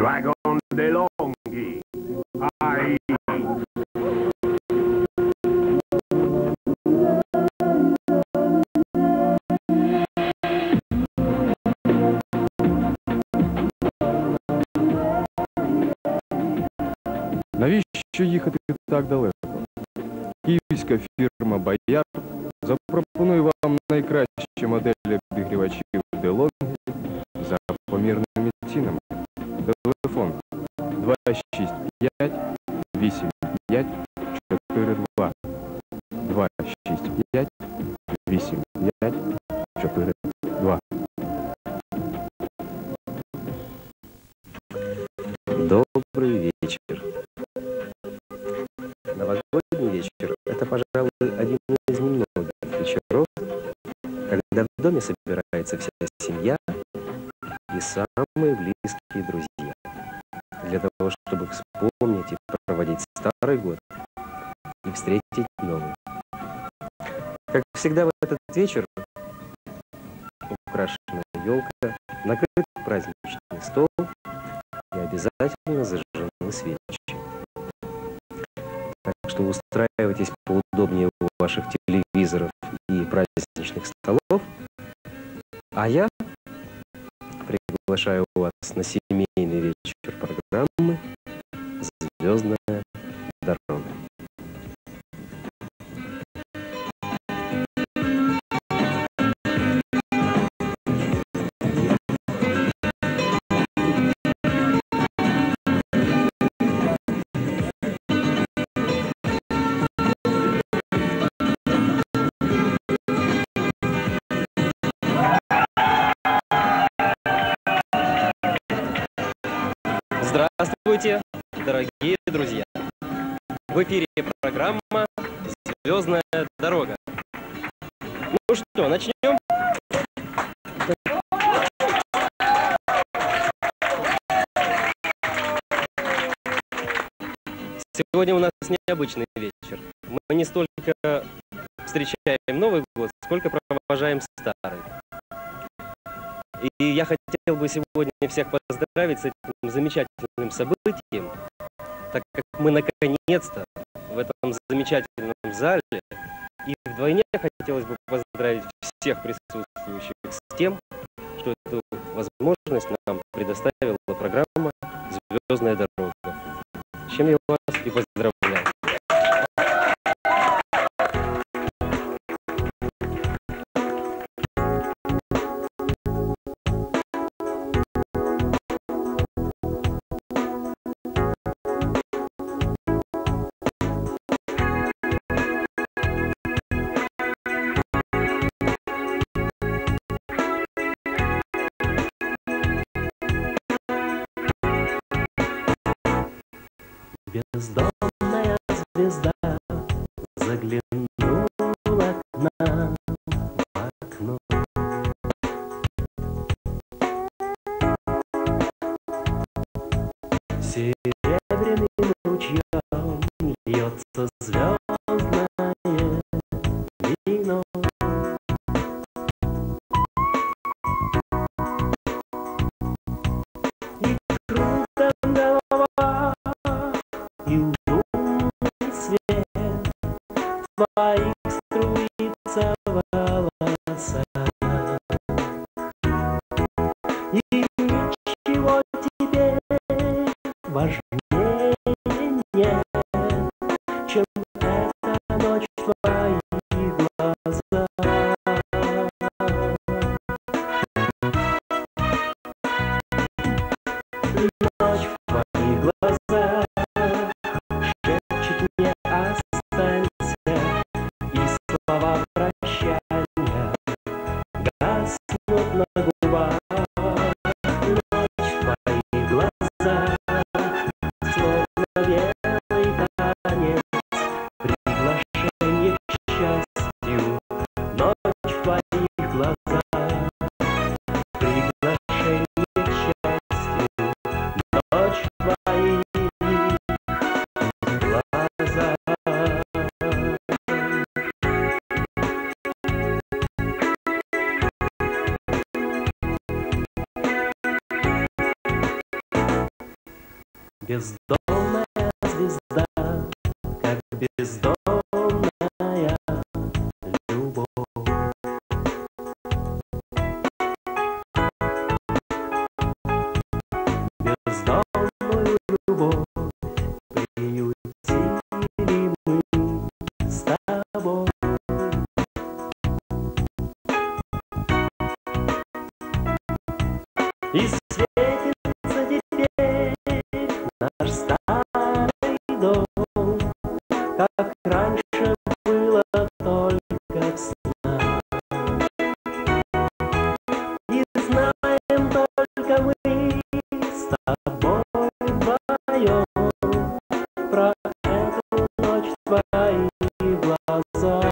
Dragon DeLonghi. Ai. Навіщо їхати так далеко? Київська фірма «Боярд» запропонує вам найкращі моделі обігрівачів DeLonghi за помірними цінами. Телефон 265 85 42 265 85 42. Добрый вечер. Новогодний вечер – это, пожалуй, один из немногих вечеров, когда в доме собирается вся семья и самые близкие друзья, для того, чтобы вспомнить и проводить старый год и встретить новый. Как всегда в этот вечер украшена елка, накрыт праздничный стол и обязательно зажжены свечи. Так что устраивайтесь поудобнее у ваших телевизоров и праздничных столов, а я приглашаю вас на семейный вечер программы «Звездная дорога». Здравствуйте, дорогие друзья! В эфире программа «Звездная дорога». Ну что, начнем? Сегодня у нас необычный вечер. Мы не столько встречаем Новый год, сколько провожаем старый. И я хотел бы сегодня всех поздравить с этим замечательным событием, так как мы наконец-то в этом замечательном зале, и вдвойне хотелось бы поздравить всех присутствующих с тем, что эту возможность нам предоставила программа «Звездная дорога». С чем я вас и поздравляю. Бездонная звезда заглянула к нам в окно. Серебряным ручьем льется звездное вино. И круто голова, и лунный свет в твоих струится волоса. И ничего тебе важнее нет, чем эта ночь в твоих глазах. Ночь в твоих глазах шепчет мне останься, и слова прощания гаснут на губах. Бездомная звезда, как бездомная любовь. Бездомную любовь приютили мы с тобой. И светится теперь наш старый дом, как раньше было только в снах. И знаем только мы с тобой вдвоем про эту ночь в твоих глазах.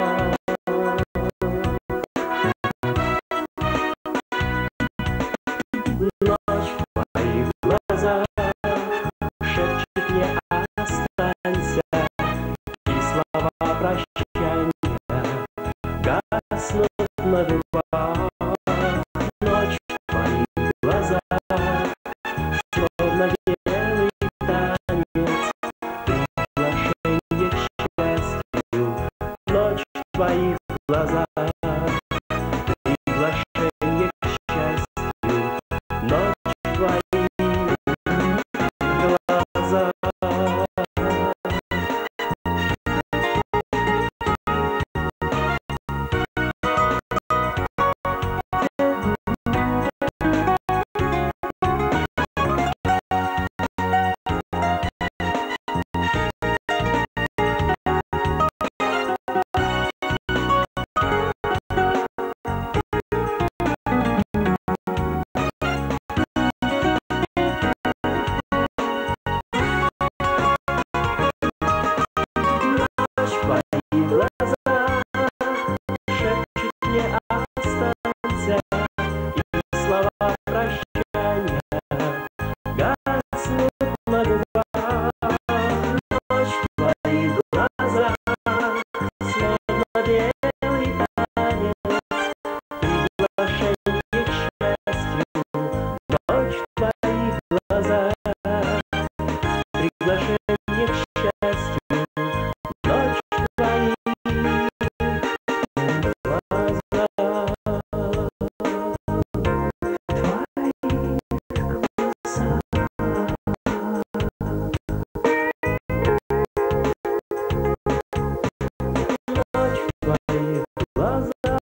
Ночь в твоих глазах шепчет мне останься, и слова прощания гаснут на губах. Ночь в твоих глазах словно белый танец, приглашение к счастью. Ночь в твоих глазах приглашение к счастью. Ночь в твоих глазах. Ночь в твоих глазах шепчет мне останься, и слова прощания гаснут на губах. Ночь в твоих глазах словно белый танец, приглашение к счастью. Ночь в твоих глазах приглашение к счастью. Ночь в твоих глазах. Ночь в твоих глазах.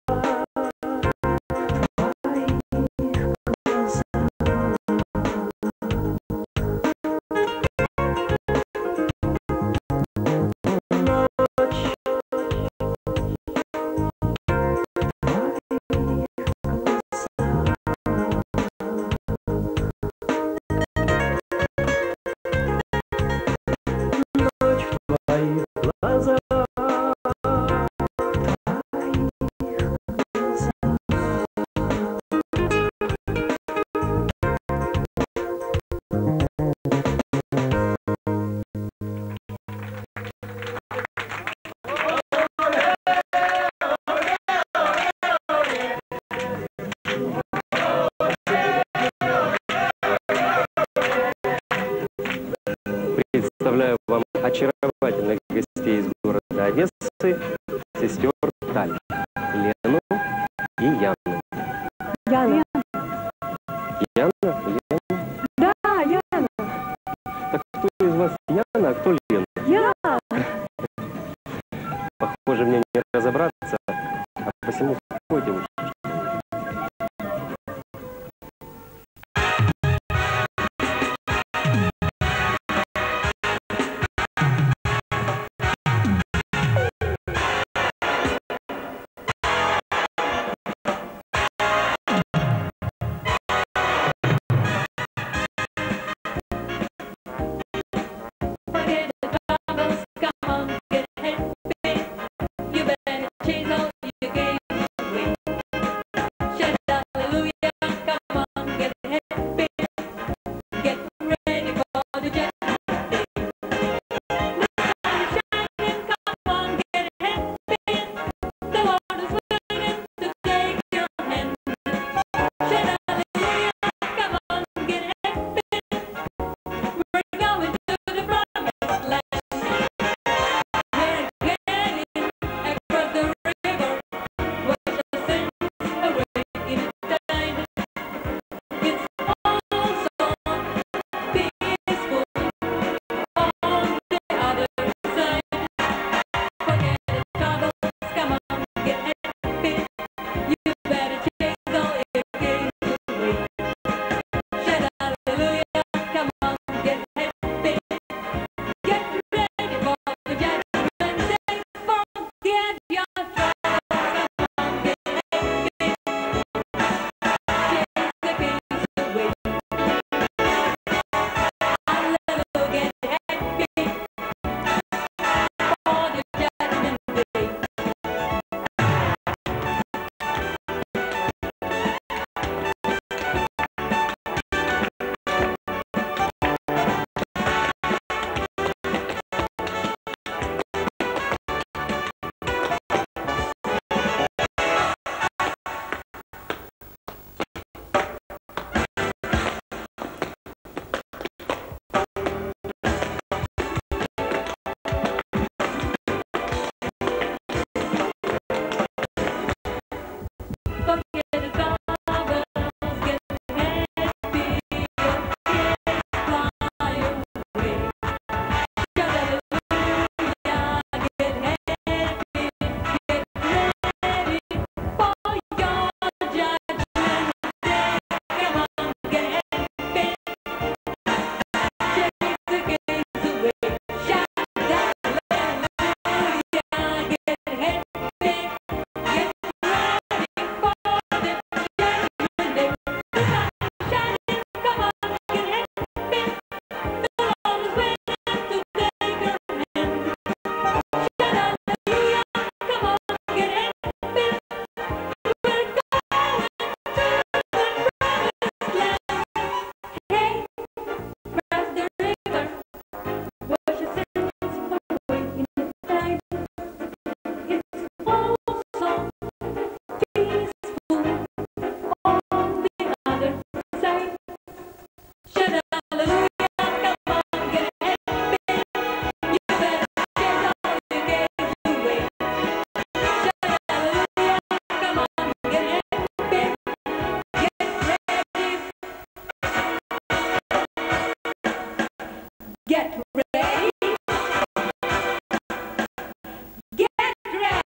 Ночь в твоих глазах. Представляю вам очаровательных гостей из города Одессы, сестер Таль, Лену и Яну. Яна. Яна? Да, Яна. Так кто из вас Яна, а кто Лена? Я. Похоже, мне не разобраться, а посему спойте лучше. Forget the troubles, come on, get happy. You better chase all your games away. Shout hallelujah, come on, get happy. Get ready for the journey. The sun is shining, come on, get happy. The Lord is waiting to take your hand. Shout hallelujah, come on, get happy. We're gonna Get ready. Get ready.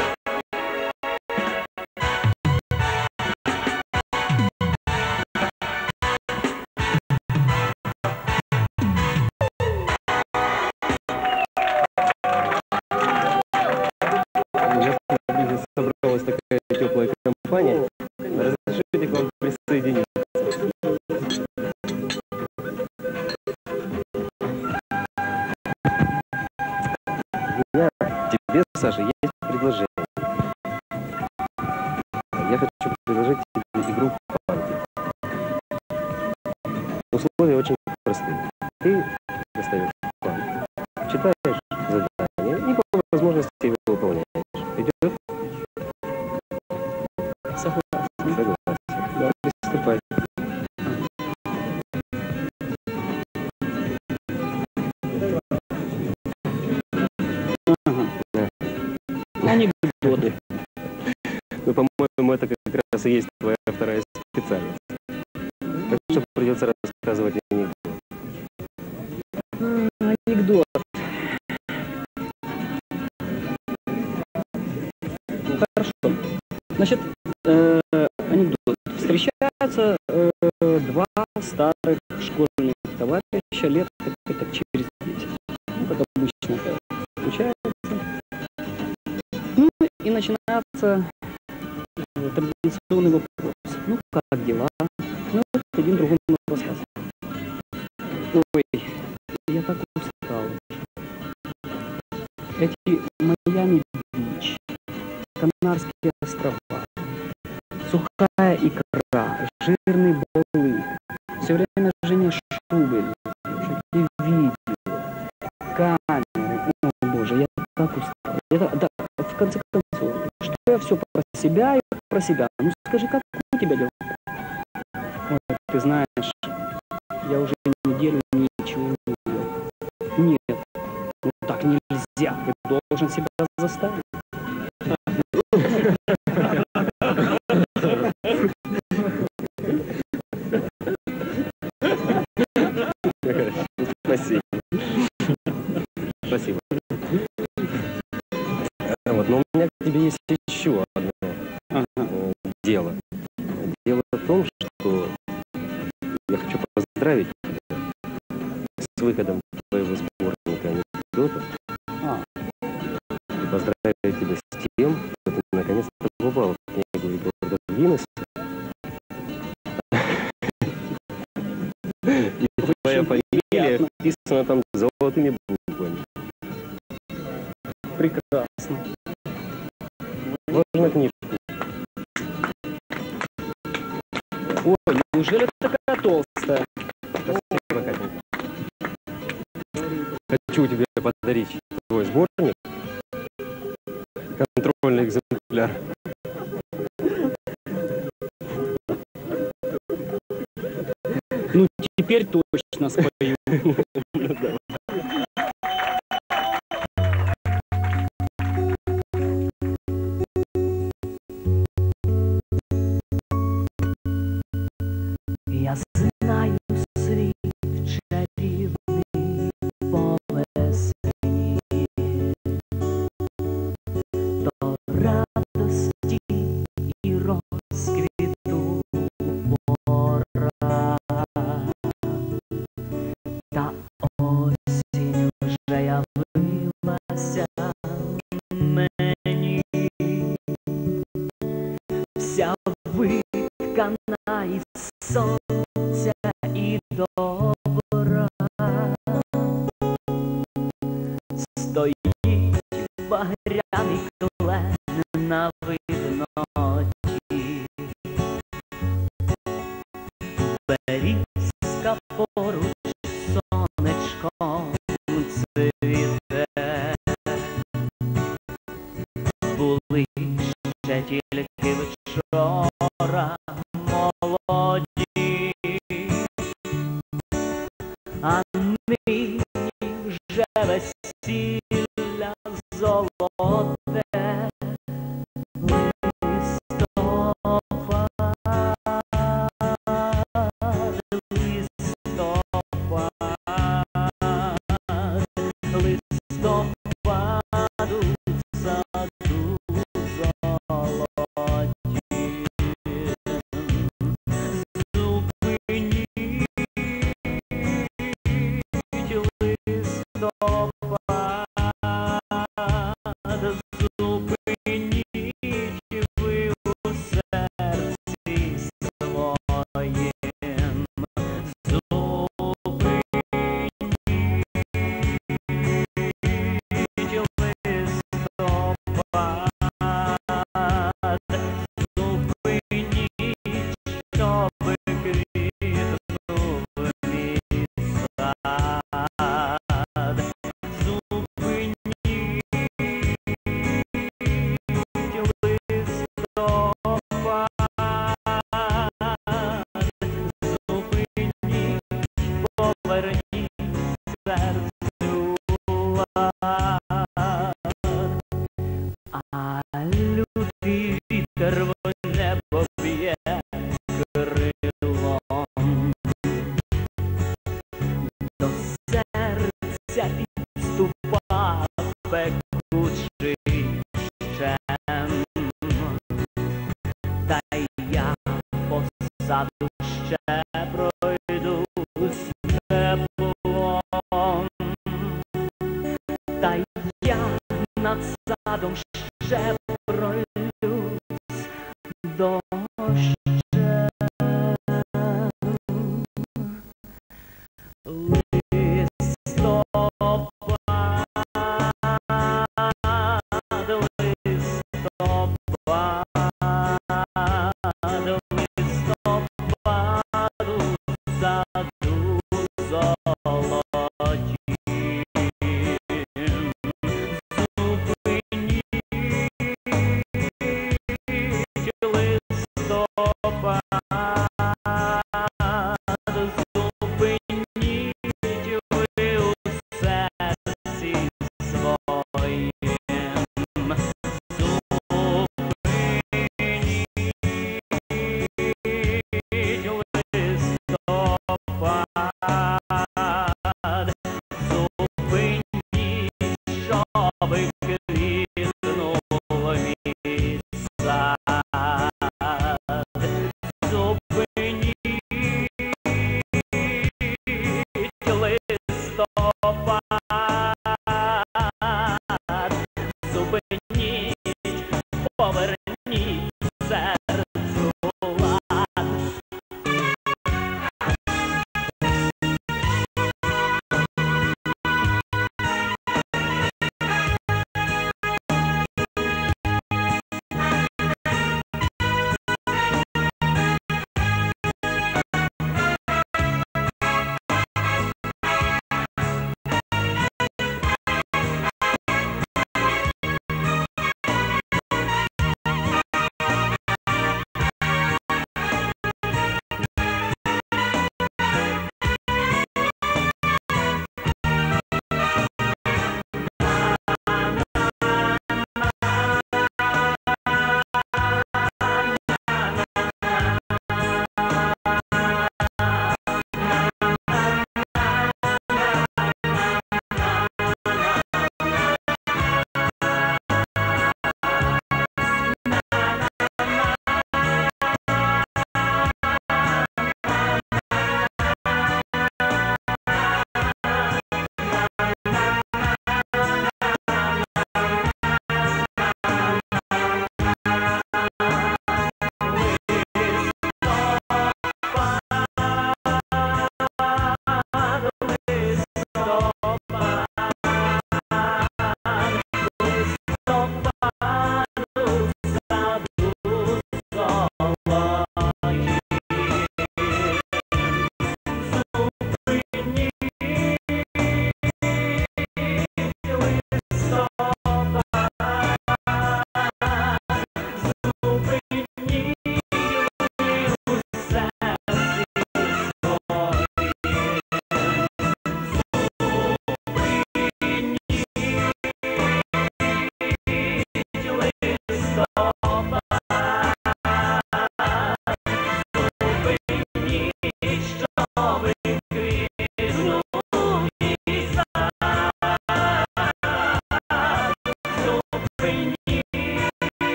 Здесь собралась такая теплая компания. Разрешите к вам присоединиться. У меня к тебе, Саша, есть предложение. Я хочу предложить тебе игру в памяти. Условия очень простые. Ты достаешь план, читаешь задание и по возможности его выполняешь. Идет? Согласен. Согласен. Да, приступай. Анекдоты. Ну, по-моему, это как раз и есть твоя вторая специальность. Так что придется рассказывать анекдот. Анекдот. Ну, хорошо. Значит, анекдот. Встречаются два старых школьных товарища лет так через 10. Ну, как обычно это случается. Ну, и начинается традиционный вопрос. Ну, как дела? Ну, вот один другому рассказывает. Ой, я так устал. Эти Майами-Бич, Канарские острова, сухая икра, жирный балык, все время Женя Шубель, и видео, камеры. О боже, я так устал. Да, в конце концов, что я все про себя и про себя. Ну скажи, как у тебя дела? Ой, ты знаешь, я уже неделю ничего не ел. Нет, ну так нельзя, ты должен себя заставить. Спасибо. Спасибо. Вот, но у меня к тебе есть еще одно дело. Дело в том, что я хочу поздравить тебя с выходом твоего сборника анекдотов. И поздравить тебя с тем, что ты наконец-то попал в книгу рекордов Гиннесса. И твоя фамилия написана там золотыми буквами. Прекрасно. Можно книжку. Ой, неужели такая толстая? Спасибо, Катенька. Хочу тебе подарить твой сборник. Контрольный экземпляр. Ну, теперь точно спою. Я знаю світ чарівний по весні, до радості і розквіту пора. Та осінь вже явилася мені, вся виткана із сонця і добра. Стоїть багряний клен на видноті, берізка поруч сонечком цвіте. Були ще тільки вчора молоді, а нині вже весілля золоте. Листопад, серцю лад, а лютий вітер в небо б'є крилом. До серця підступа пекучий щем, та я позаду ще пройдусь теплом, та я над садом ще пройдусь дощем.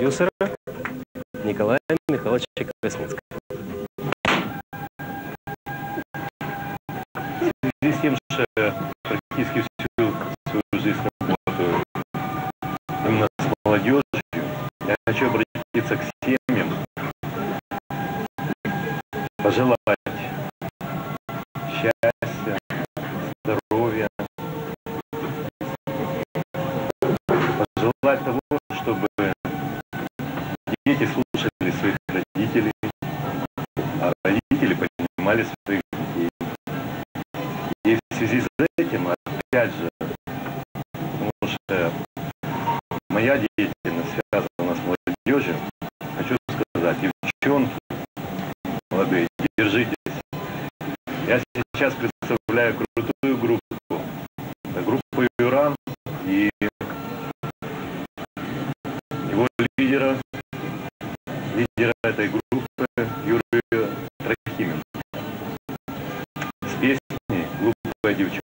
продюсера Николая Михайловича Красницкого. В связи с тем, что практически всю свою жизнь работаю именно с молодежью, я хочу обратиться к семьям, пожелать счастья, здоровья, пожелать того, чтобы дети слушали своих родителей, а родители понимали своих детей. И в связи с этим, опять же, потому что моя деятельность связана с молодежью, хочу сказать, девчонки, молодые, держитесь. Я сейчас представляю крутую группу. Это группа «Юран» и его лидера этой группы Юрия Трохименко с песней «Глупая девчонка».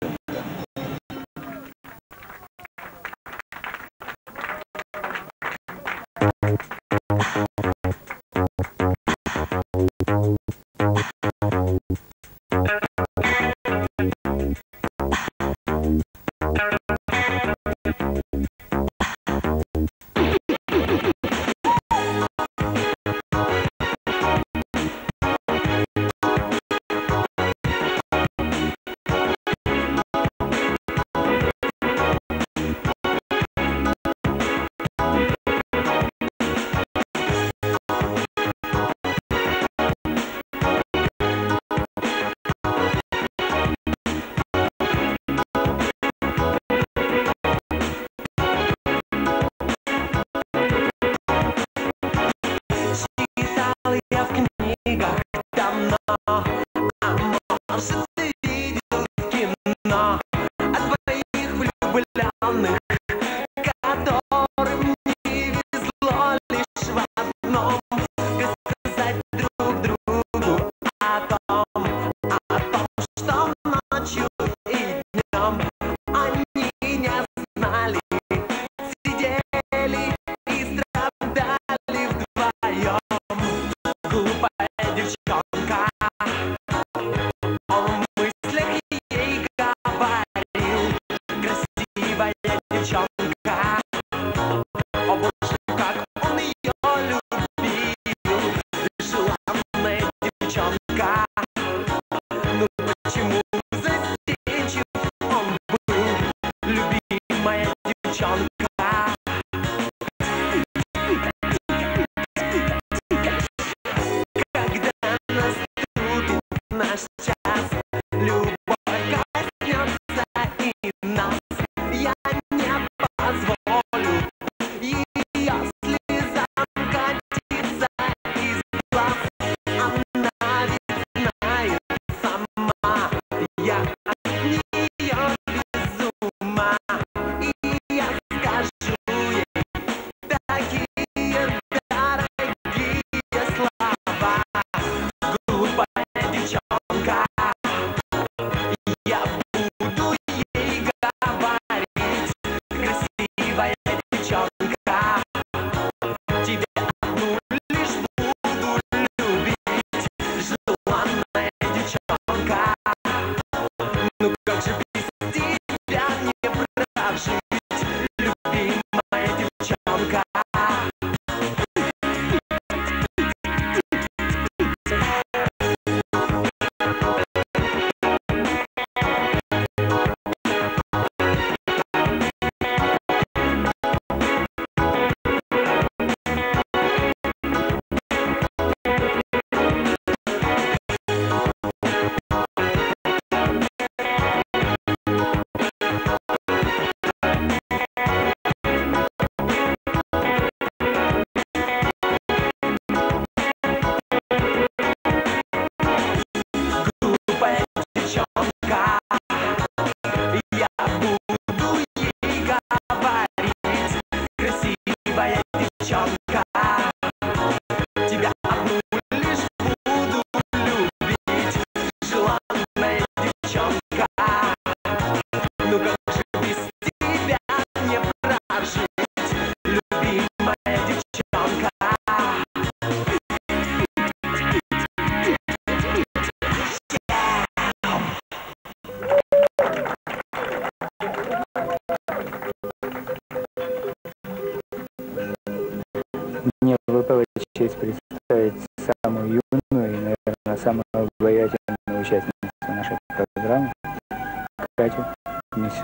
выпала честь представить самую юную и, наверное, самую обаятельную участницу нашей программы, Катю Мисюру.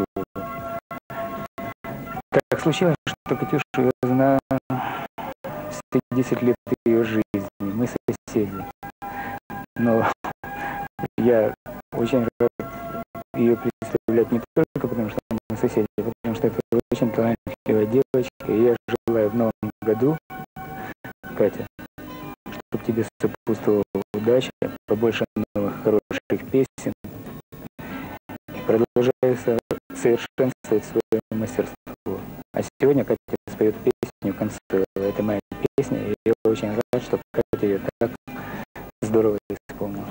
Так случилось, что Катюшу я знаю все 10 лет ее жизни. Мы соседи. Но я очень рад ее представлять не только потому, что мы соседи, а потому что это очень талантливая девочка. И я желаю в новом году, Катя, чтобы тебе сопутствовала удача, побольше новых хороших песен. И продолжай совершенствовать свое мастерство. А сегодня Катя споет песню «Консуэла». Это моя песня, и я очень рад, что Катя ее так здорово исполнила.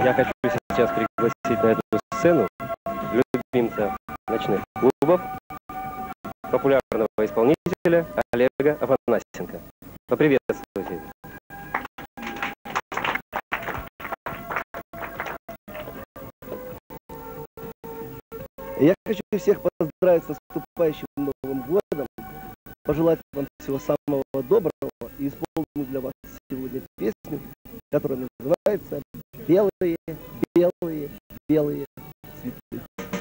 Я хочу сейчас пригласить на эту сцену любимца ночных клубов, популярного исполнителя Олега Афанасьенко. Поприветствуйте. Я хочу всех поздравить с наступающим Новым годом, пожелать вам всего самого доброго и исполнить для вас сегодня песню, которая называется «Белые, белые, белые цветы».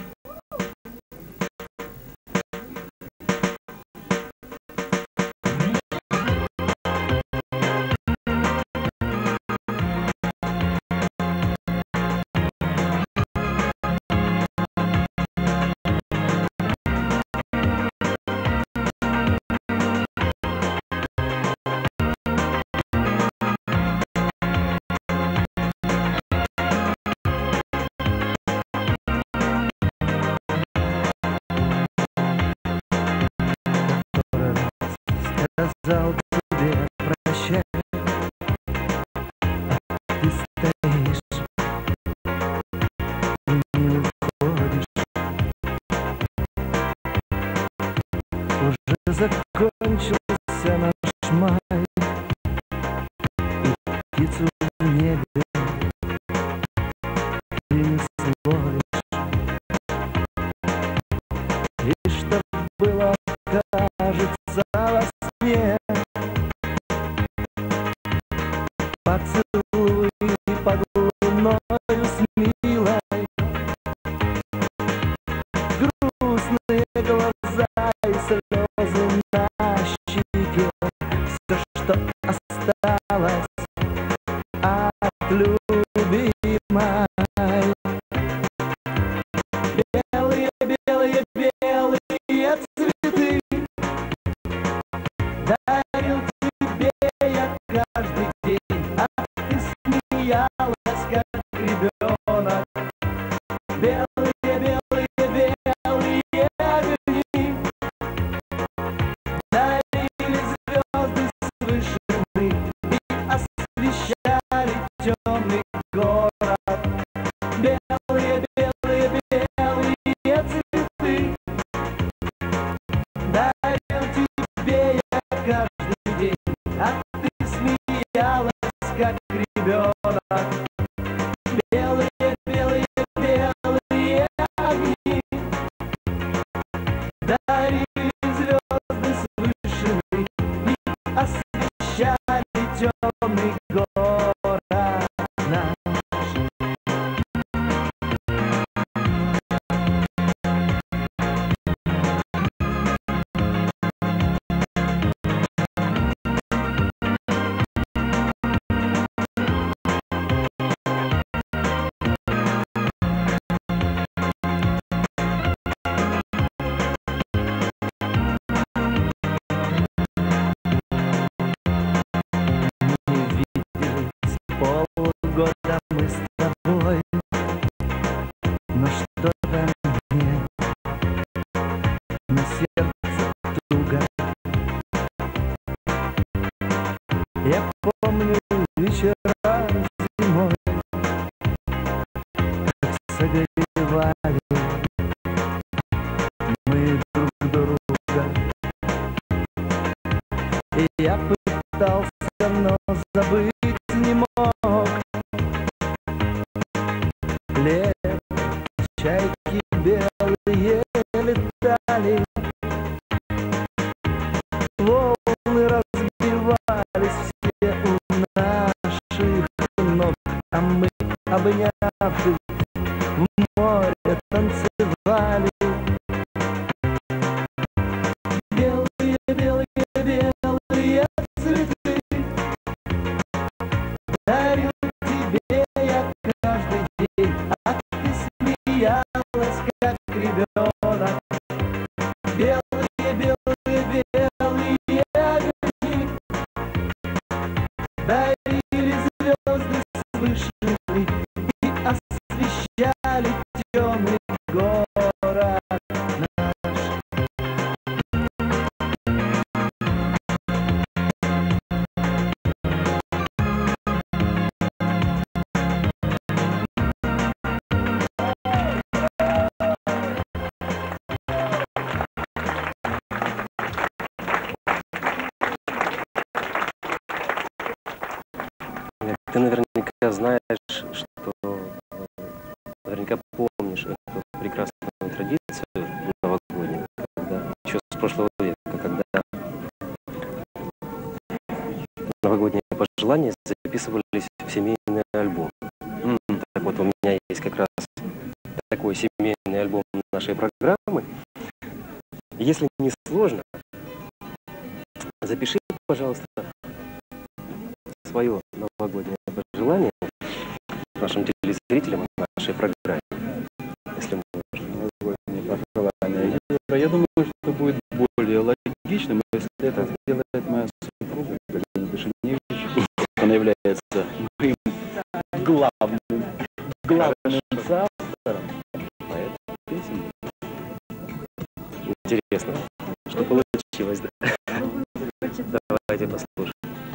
Сказал тебе прощай, ты стоишь и не уходишь. Уже закончился наш май, и птицу в небе ты не словишь. И что было, кажется, во сне, поцелуй под луною с милой, грустные глаза и слезы на щеке, все, что осталось от любимой. Белые, белые, белые цветы дарил тебе я каждый день, а ты смеялась, как ребенок. Белые, белые, белые огни дарили звезды с вышины и освещали темный город. Белые, белые, белые цветы дарил тебе я каждый день, а ты смеялась, как ребенок. Белые, белые, белые огни дарили звезды с вышины и освещали темный город наш. Полгода мы с тобой, но что-то мне на сердце туго. Я помню вечера зимой, как согревали мы друг друга. И я пытался, но забыть не мог. Лет, чайки белые летали, волны разбивались все у наших ног, а мы, обнявшись, в море танцевали. Белые, белые, белые цветы дарил тебе я каждый день, а ты смеялась, как ребенок. Белые, белые, белые огни дарили звезды с вышины и освещали темный город наш. Ты наверняка знаешь, что наверняка помнишь эту прекрасную традицию новогоднюю, когда еще с прошлого века, когда новогодние пожелания записывались в семейный альбом. Так вот, у меня есть как раз такой семейный альбом нашей программы. Если не сложно, запиши, пожалуйста, свое новогоднее пожелание нашим телезрителям в нашей программе, если можно. Новогодние пожелания. Я думаю, что это будет более логичным, если это сделает моя супруга Галина Дашиневич. Она является моим главным соавтором поэта песен. Интересно, что получилось, да? Давайте послушаем.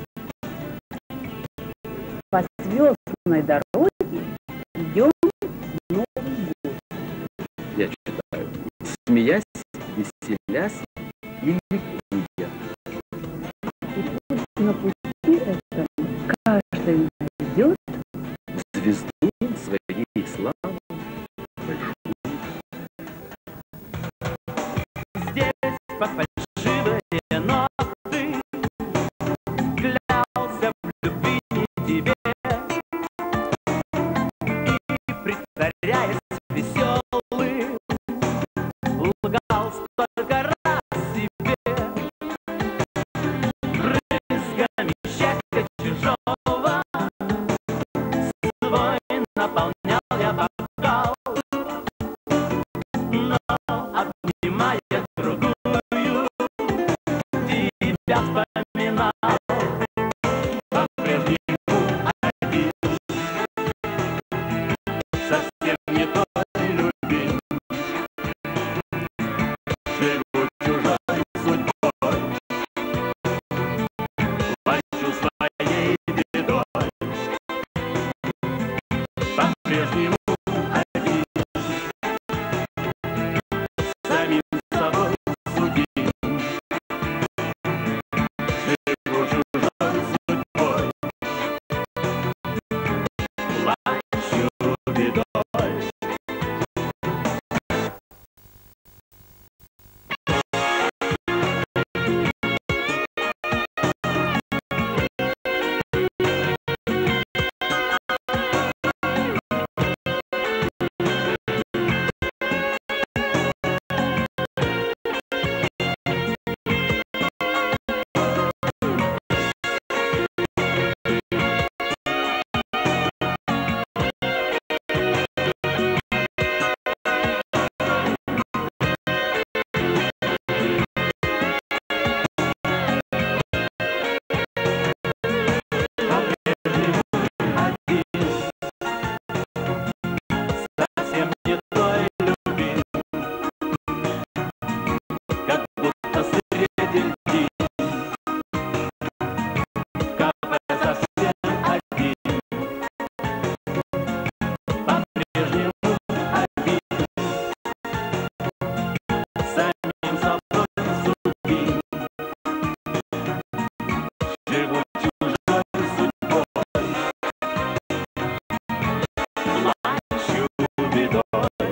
По звездной дороге идем в Новый год. Я читаю. Смеясь, веселясь и ликуя. И пусть на пути этом каждый найдет Звезду своей славы большую. Здесь под фальшивые ноты клялся в любви тебе и, притворяясь веселым, лгал столько раз себе. Брызгами счастья чужого свой наполнял я бокал, но обнимая другую, тебя вспоминал. По-прежнему один, совсем не той любим. Живу чужой судьбой, плачу своей бедой. По-прежнему один, самим собой судим. Живу чужой судьбой, плачу бедой. Совсем не той любви, как будто среди дней, в кафе совсем один, по-прежнему один, самим собой судим. Живу чужой судьбой, плачу бедой.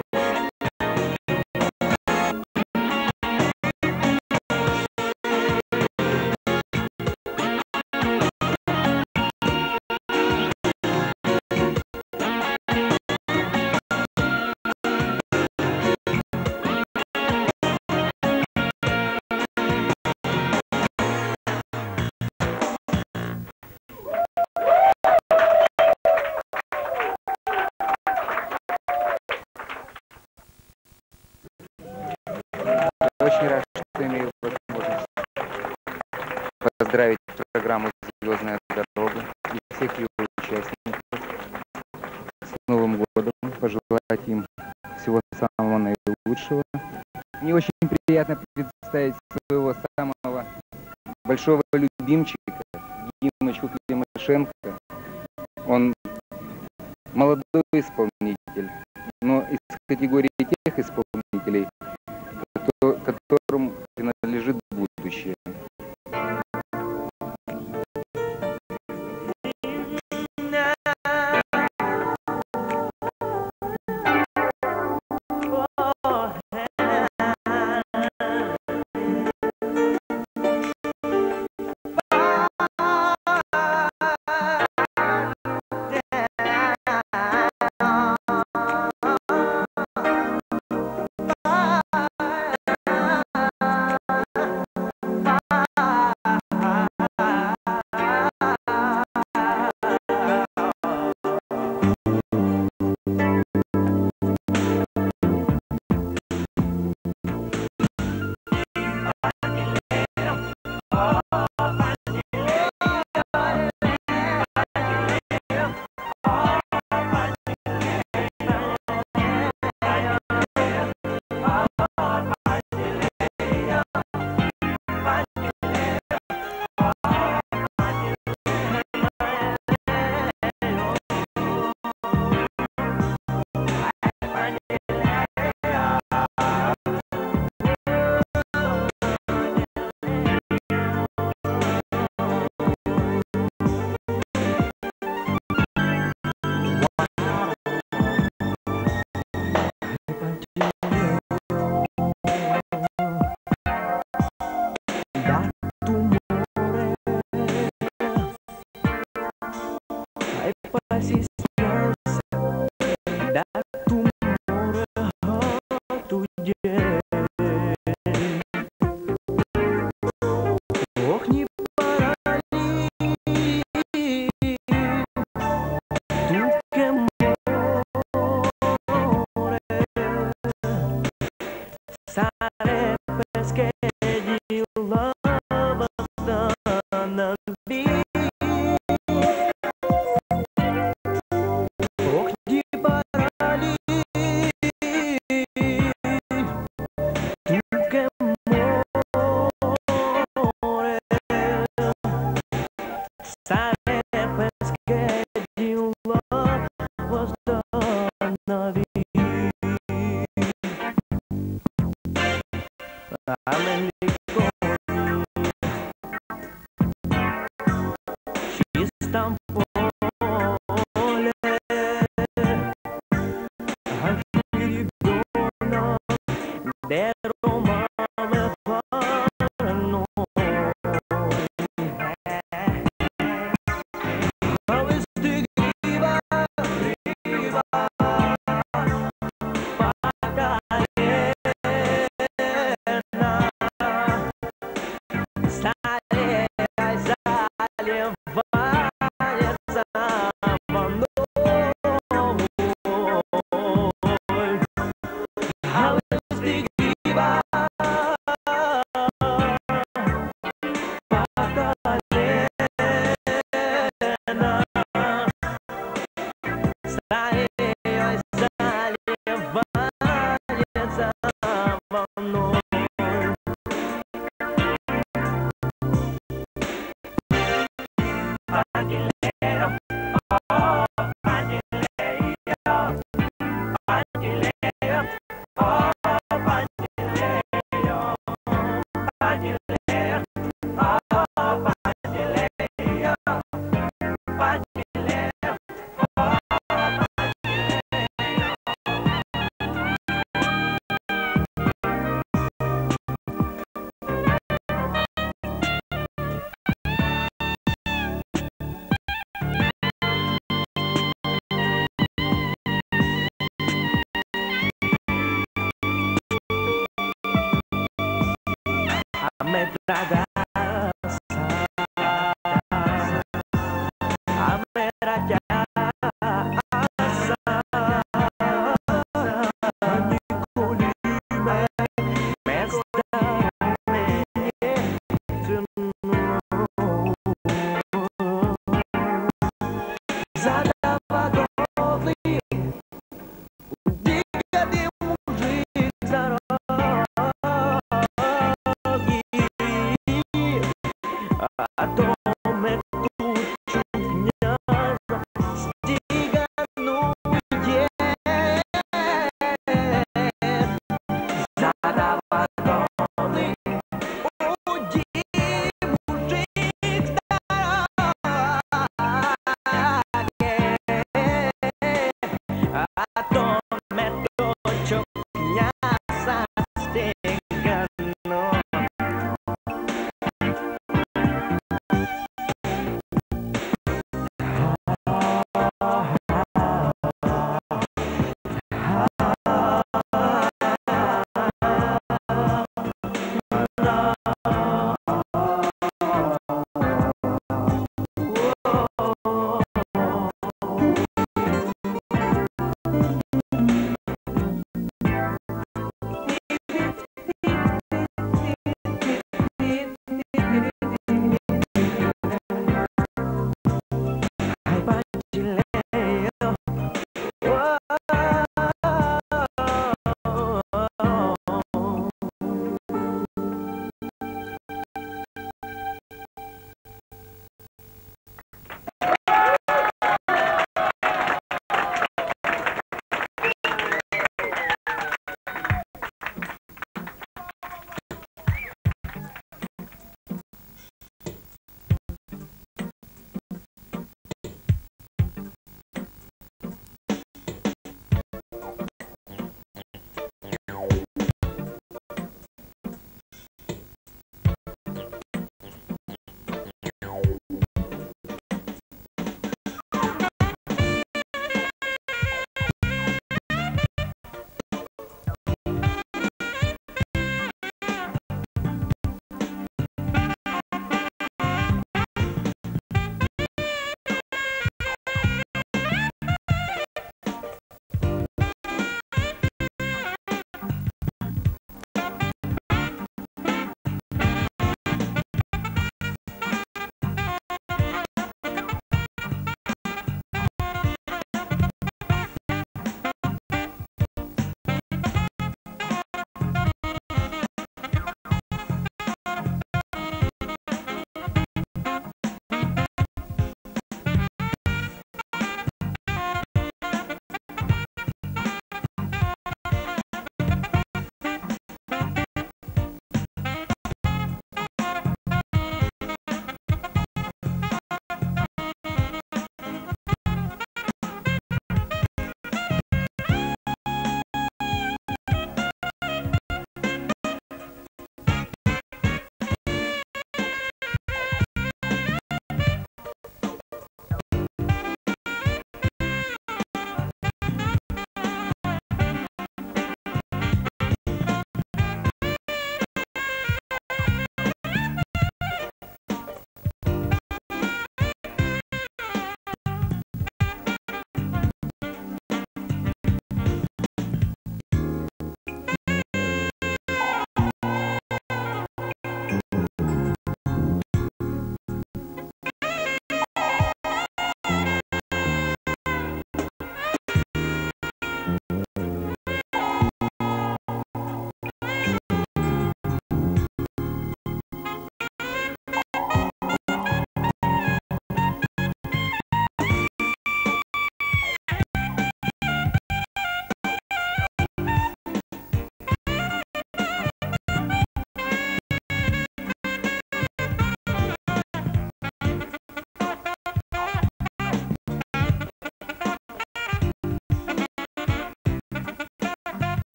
Очень рад, что имею возможность поздравить программу «Звездная дорога» и всех ее участников с Новым годом, пожелать им всего самого наилучшего. Мне очень приятно представить своего самого большого любимчика, Димочку Климашенко. Он молодой исполнитель, но из категории тех исполнителей, которым принадлежит будущее.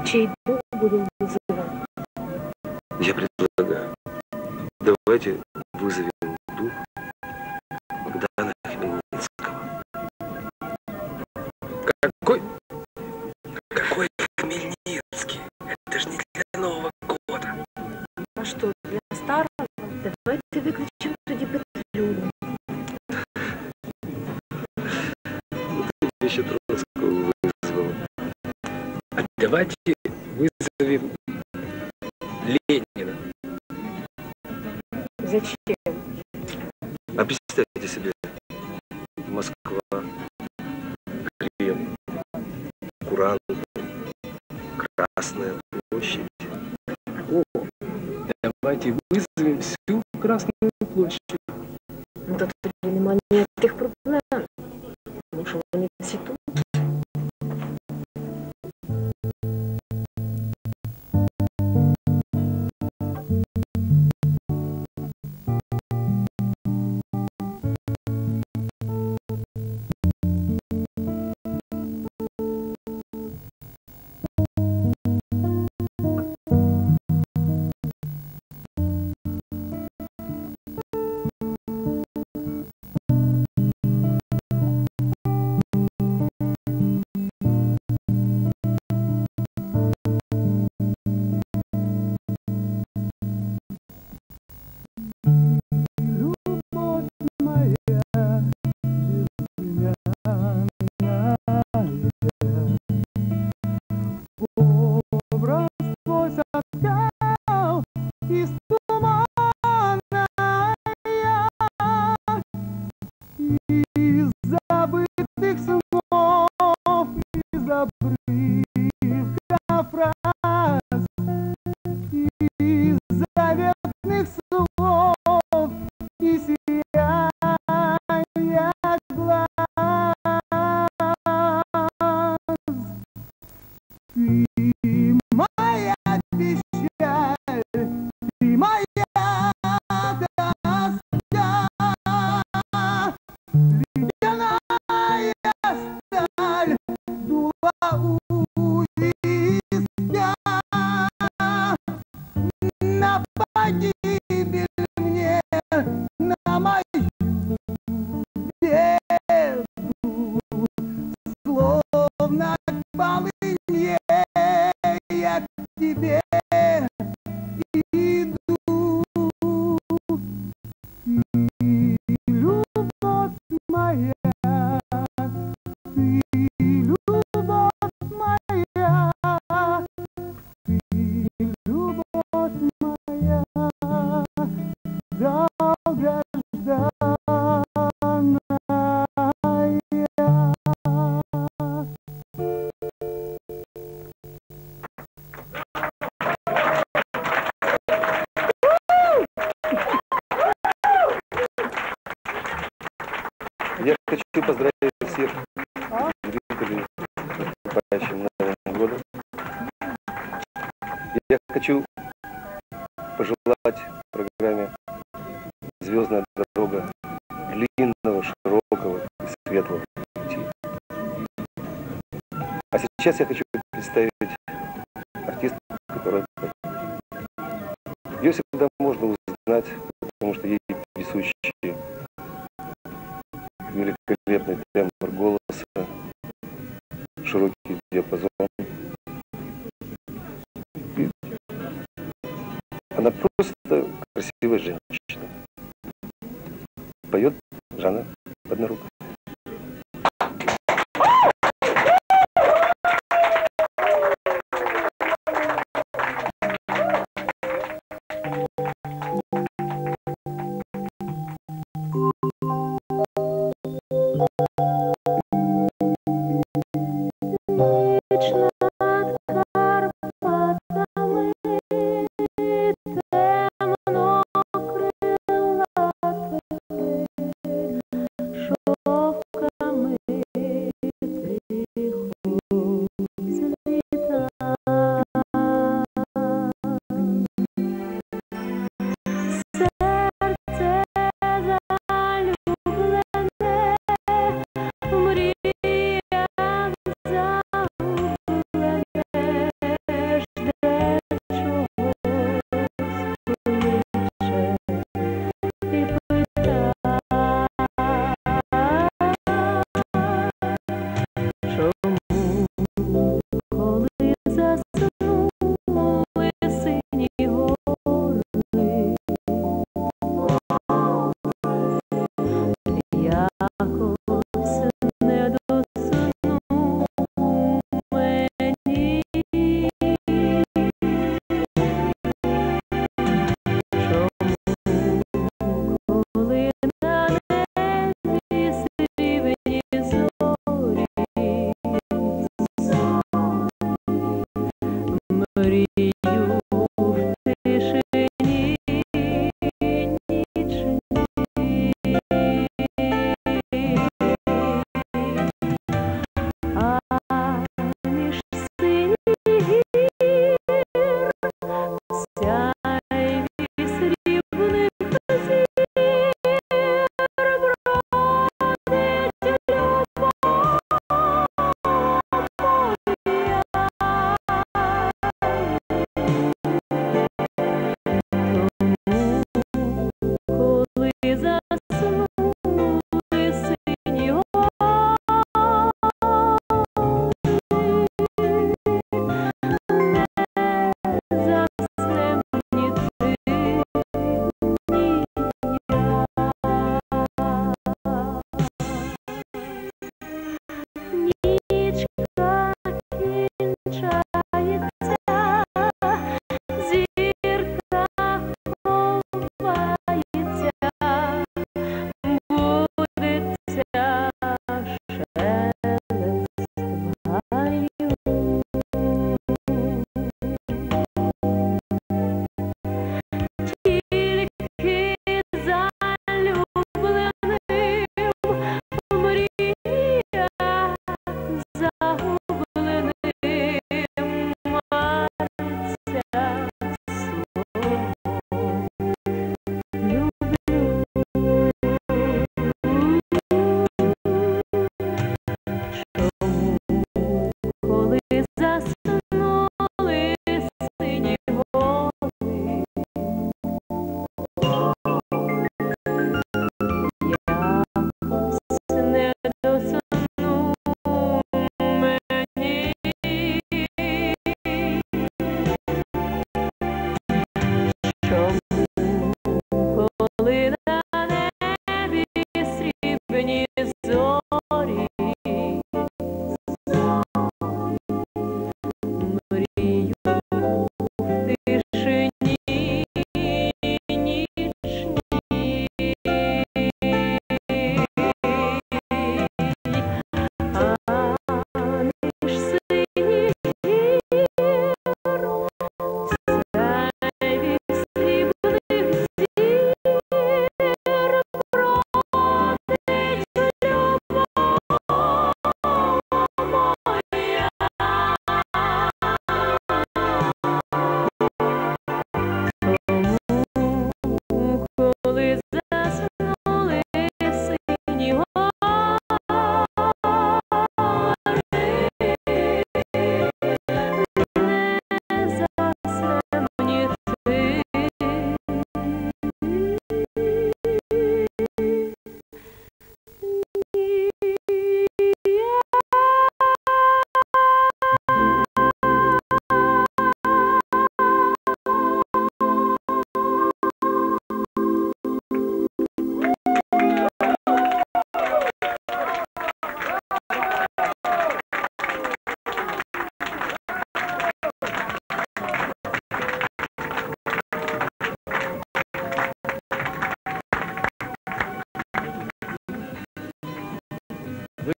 Чей дух будем вызывать? Я предлагаю, давайте вызовем дух Богдана Хмельницкого. Какой? Какой Хмельницкий? Это же не для Нового года. А что, для старого? Давайте выключим тоді Петлюру. Ты еще Троцкого вызвал. А давайте вызовем Ленина. Зачем? А представьте себе, Москва, Кремль, Куранту, Красная площадь. О, давайте вызовем всю Красную площадь. Ну, та тоді нема ніяких проблем. Тому що вони всі тут. Я хочу поздравить всех зрителей с наступающим Новым годом. Я хочу пожелать программе «Звездная дорога» длинного, широкого и светлого пути. А сейчас я хочу представить артистку, которая ее всегда можно узнать, потому что ей присущи великолепный тембр голоса, широкий диапазон. И она просто красивая женщина. Поет Жанна Поднорук. Темно крылатый,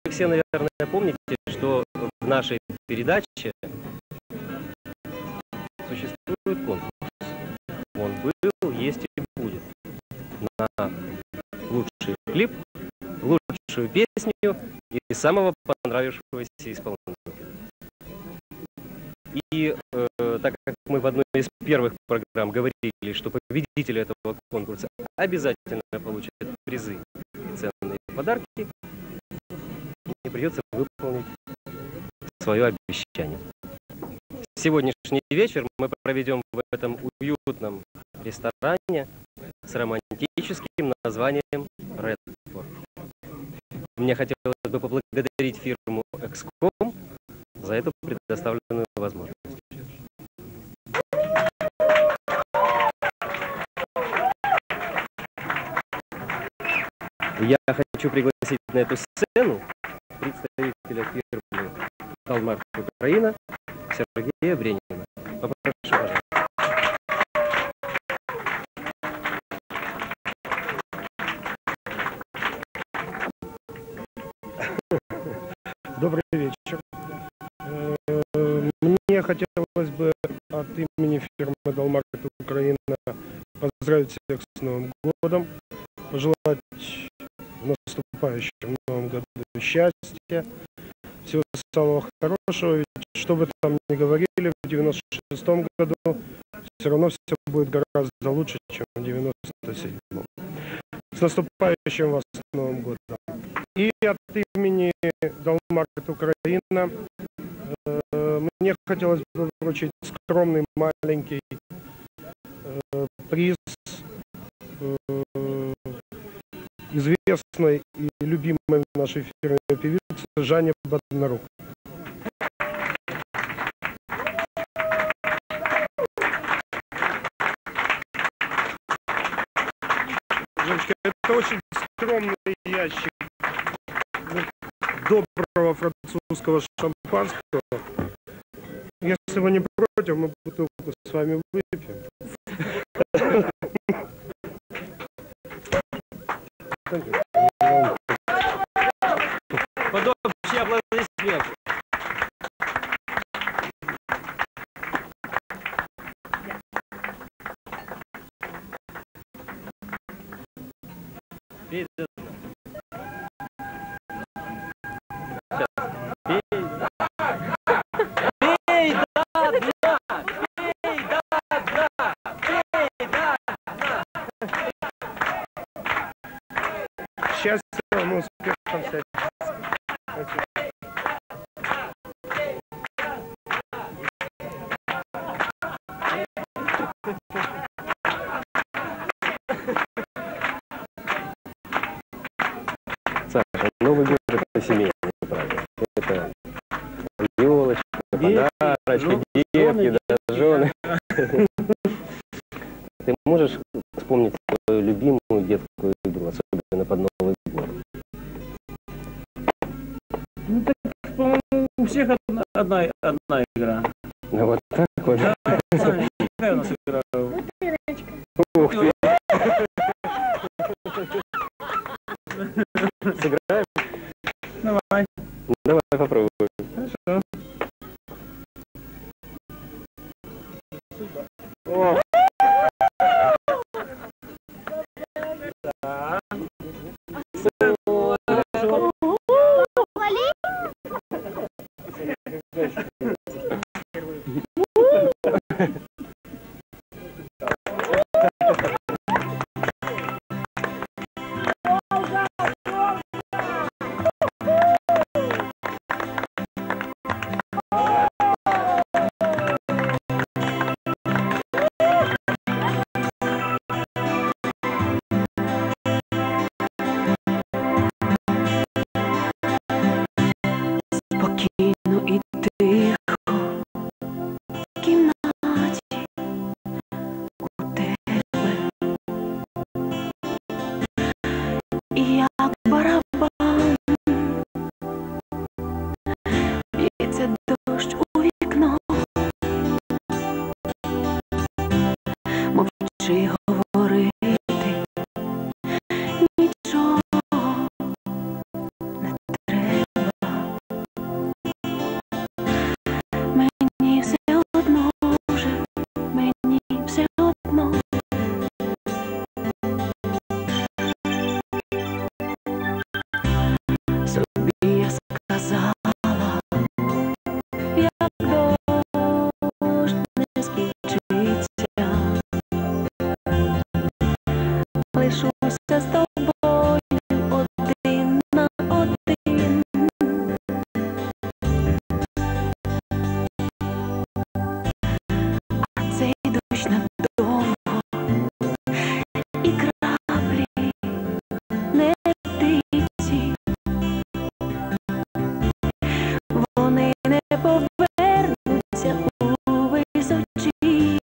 все, наверное, помните, что в нашей передаче существует конкурс. Он был, есть и будет. На лучший клип, лучшую песню и самого понравившегося исполнителя. И так как мы в одной из первых программ говорили, что победители этого конкурса обязательно получат призы и ценные подарки, мне придется выполнить свое обещание. Сегодняшний вечер мы проведем в этом уютном ресторане с романтическим названием Redford. Мне хотелось бы поблагодарить фирму Excom за эту предоставленную возможность. Я хочу пригласить на эту сцену представителя фирмы Dalmark Украина Сергея Бренина. Попрошу, пожалуйста. Добрый вечер. Мне хотелось бы от имени фирмы Dalmark Украина поздравить всех с Новым годом, пожелать в наступающем Новом году счастья, всего самого хорошего. Ведь что бы там ни говорили, в 96-м году все равно все будет гораздо лучше, чем в 97-м. С наступающим вас Новым годом. И от имени Dalmark Украина мне хотелось бы вручить скромный маленький приз известной и любимой нашей фирме певицы Жанне Боднарук. Женечка, это очень скромный ящик доброго французского шампанского. Если вы не против, мы бутылку с вами выпьем. Под общий аплодисмент. Пей до дна. Пей. Пей до дна. Пей до дна. Пей до дна. Счастья вам, успехов всяческих. Саша, Новый год — это семейный праздник. Это елочка, подарочки, девки, да, жены. Ты можешь вспомнить свою любимую детскую игру, особенно под Новый год? Ну так, по-моему, у всех одна игра. Ну вот так вот. Да, какая у нас игра? Ух ты! Сыграем? Давай. Давай попробуем. Хорошо. О. Спокійно і тихо в кімнаті у тебе, і як барабан б'ється дощ у вікно, мовчи говорити, нічого не треба. з тобою один на один. А цей дощ надовго і краплі не птиці. Вони не повернуться у височінь.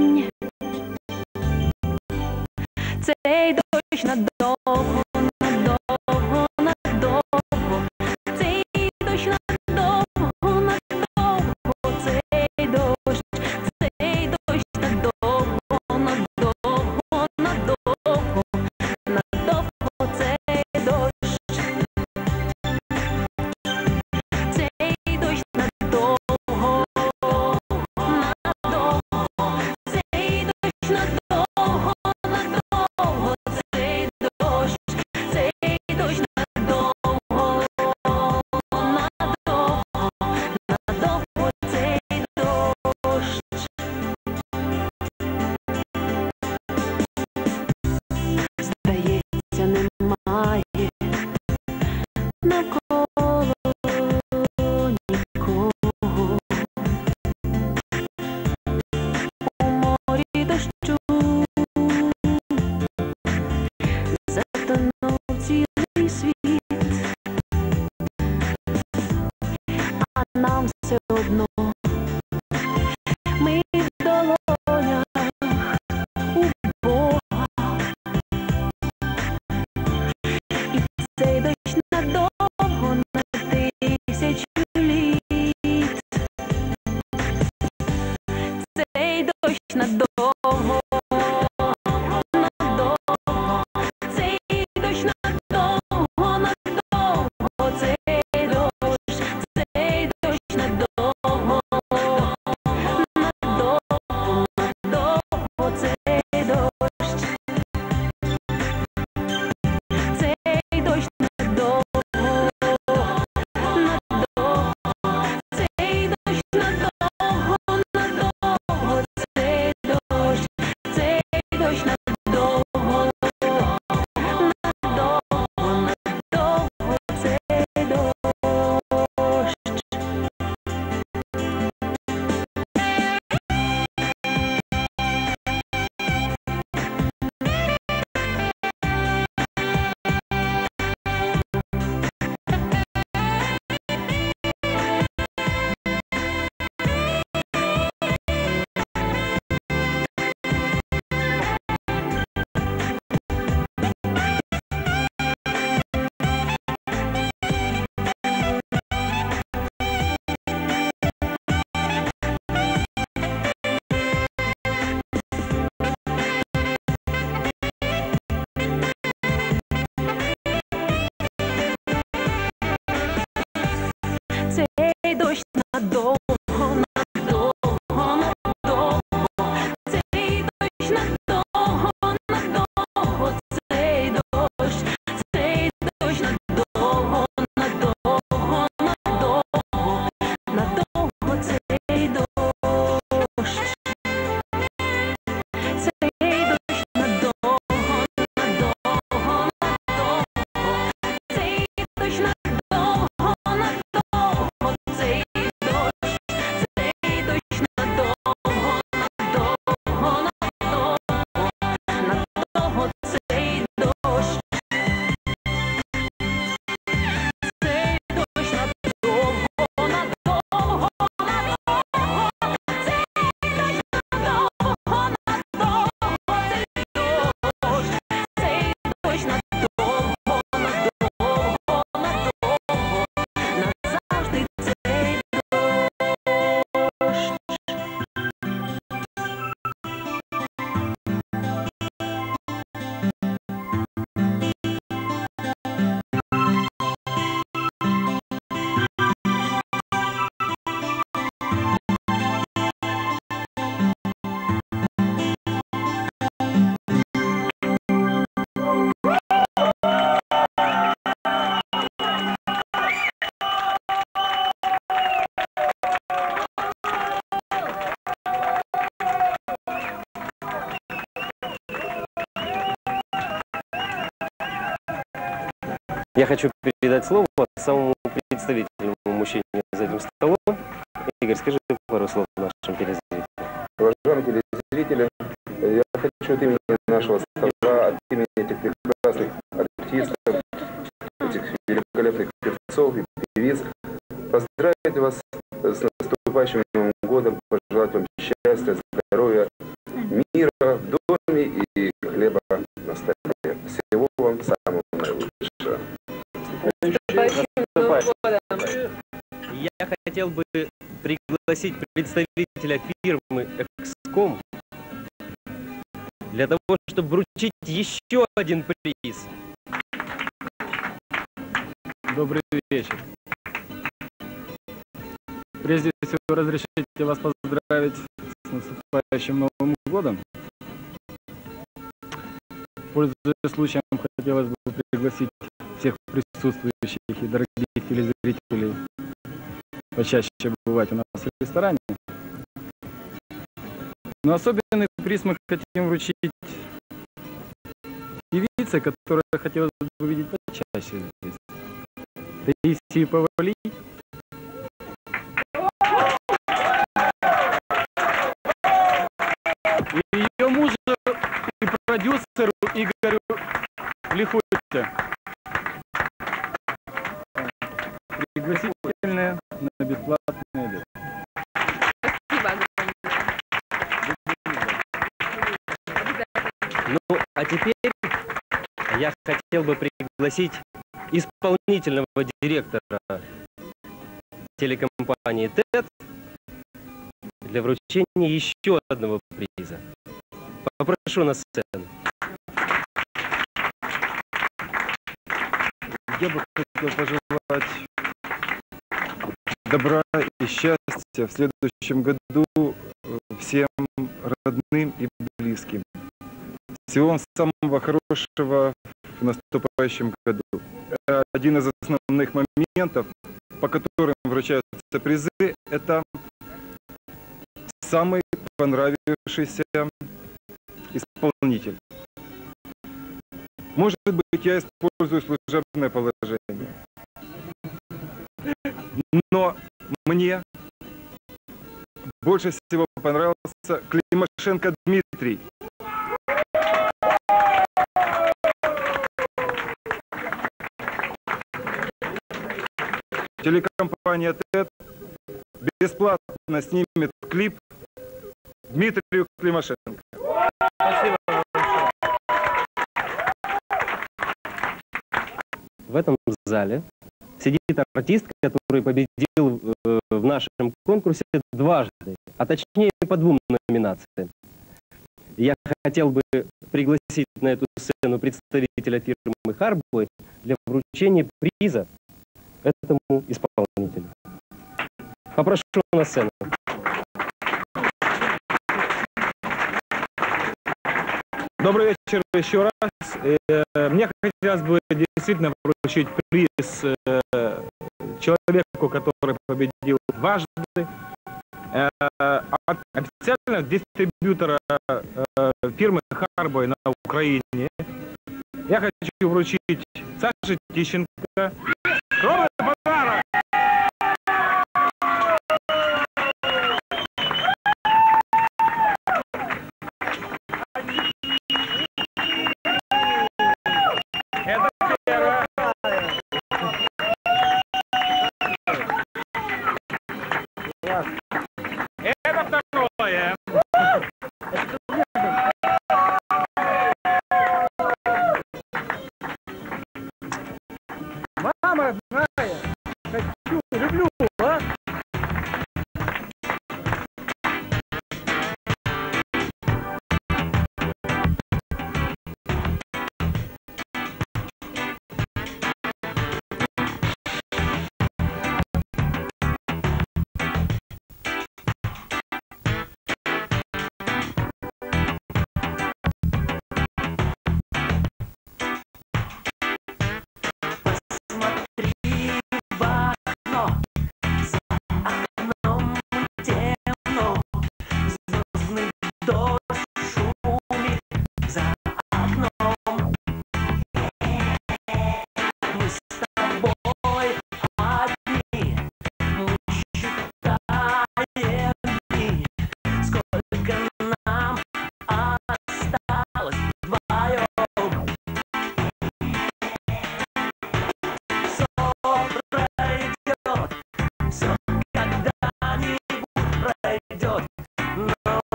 Цей дощ надовго, надовго, надовго. Цей дощ надовго, надовго. Цей дощ надовго, надовго, надовго. Надовго цей дощ. Цей дощ надовго, надовго. Цей дощ надовго, надовго. Цей дощ, цей дощ надовго, надовго, надовго цей дощ. Здається, немає навколо нікого. У морі дощу затонув цілий світ, а нам все одно ми в долонях у Бога. І цей дощ надовго, на тисячу літ. Цей дощ надовго, надовго. Цей дощ надовго, надовго. Цей дощ, цей дощ надовго, надовго, надовго. Цей дощ, цей дощ надовго, надовго. Цей дощ надовго, надовго. Цей дощ, цей дощ надовго, надовго, надовго. Цей дощ. Цей дощ надовго, надовго, надовго. Цей дощ надовго, надовго. Цей дощ, цей дощ надовго, надовго, надовго. Надовго цей дощ. Цей дощ надовго, надовго, надовго. Цей дощ надовго, надовго. Цей дощ, Я хочу передать слово самому представительному мужчине за этим столом. Игорь, скажи пару слов нашим телезрителям. Уважаемые телезрители, я хочу от имени нашего стола, от имени этих прекрасных артистов, этих великолепных певцов и певиц поздравить вас с наступающим Новым годом, пожелать вам счастья, здоровья, мира в доме и хлеба на столе. Всего вам самого наилучшего. Я хотел бы пригласить представителя фирмы «Экском» для того, чтобы вручить еще один приз. Добрый вечер. Прежде всего, разрешите вас поздравить с наступающим Новым годом. Пользуясь случаем, хотелось бы пригласить всех присутствующих и дорогих телезрителей почаще бывать у нас в ресторане. Но особенный приз мы хотим вручить певице, которую хотелось бы увидеть почаще здесь. Таисии Повалий. И ее мужу и продюсеру Игорю Лихуте. Пригласительные на бесплатный обед. Ну, а теперь я хотел бы пригласить исполнительного директора телекомпании ТЭД для вручения еще одного приза. Попрошу на сцену. Я бы хотел пожелать добра и счастья в следующем году всем родным и близким. Всего вам самого хорошего в наступающем году. Один из основных моментов, по которым вручаются призы, это самый понравившийся исполнитель. Может быть, я использую служебное положение, но мне больше всего понравился Климашенко Дмитрий. Телекомпания ТЭД бесплатно снимет клип Дмитрию Климашенко. Спасибо. В этом зале сидит артист, который победил в нашем конкурсе дважды, а точнее по двум номинациям. Я хотел бы пригласить на эту сцену представителя фирмы Harbor для вручения приза этому исполнителю. Попрошу на сцену. Добрый вечер еще раз. Мне хотелось бы действительно вручить приз человеку, который победил дважды. Официально дистрибьютора фирмы Harbor на Украине. Я хочу вручить Саше Тищенко скромный подарок. Это первое. Это второе. Мама, знаешь,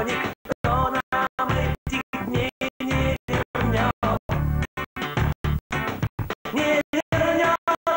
никто нам этих дней не вернет. Не вернет.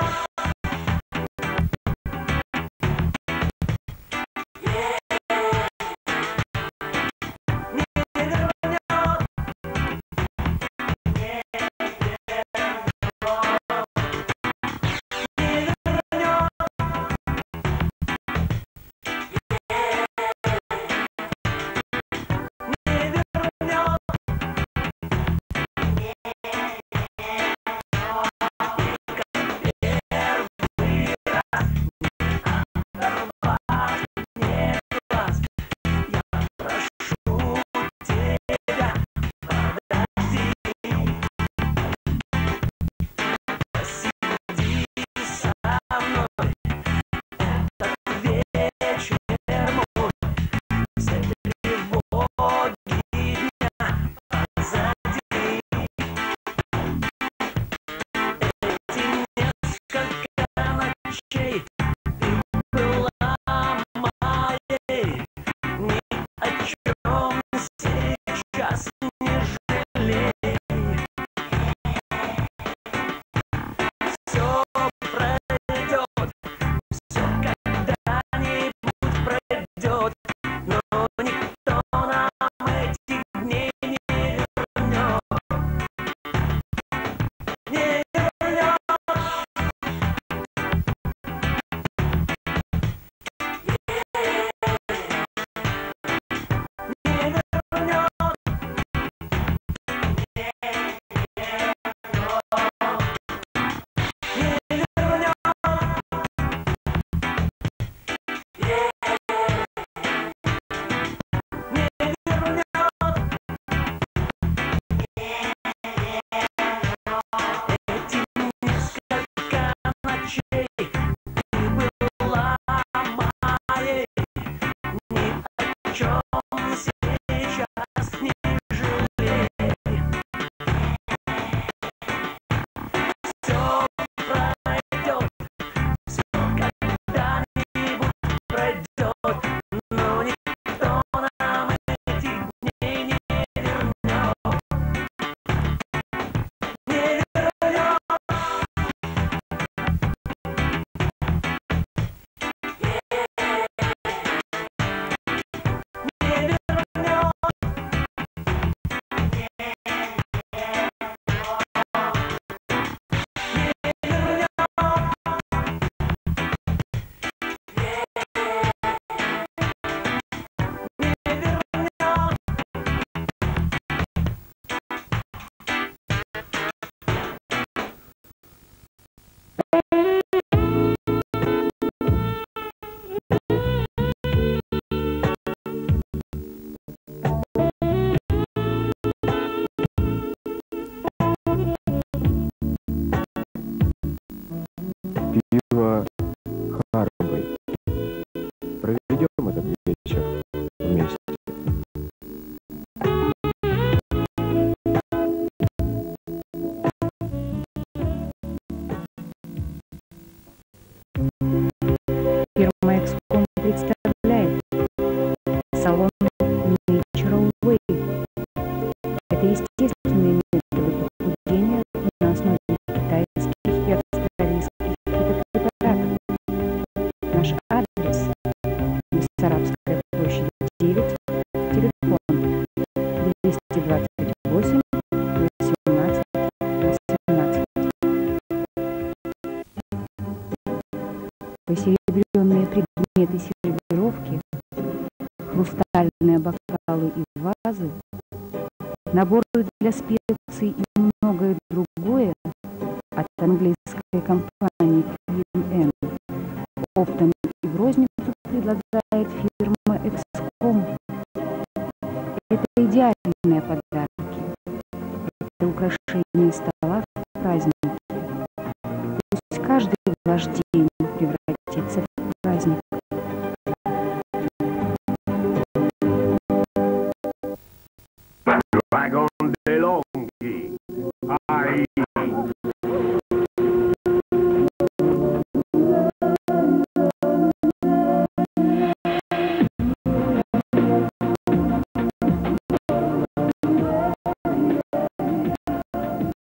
Пиво Харбой. Проведем этот вечер вместе. Фирма Экском представляет салон Natural Way. Это естественные методы похудения на основе китайских и австралийских фитопрепаратов. Наш адрес — Бессарабская площадь, 9, телефон 228 18 18. Посеребренные предметы сервировки, хрустальные бокалы и вазы, наборы для специй и многое другое от английской компании Q&M. Оптом и в розницу предлагает фирма Экском. Это идеальные подарки. Это украшение стола в празднике. Пусть каждый ваш день превратится в праздник. Dragon DeLonghi.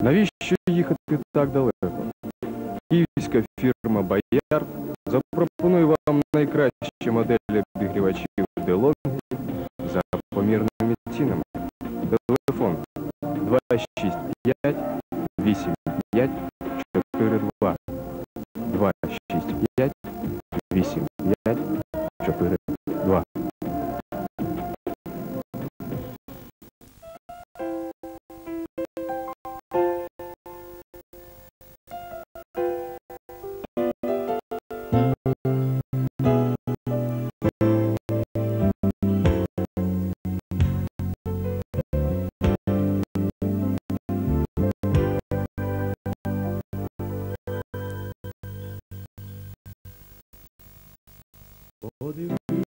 Навіщо їхати так далеко? Київська фірма «Боярд» запропонує вам найкращі моделі обігрівачів DeLonghi за помірними цінами. Телефон 265 85 42 265 85 42. Подивись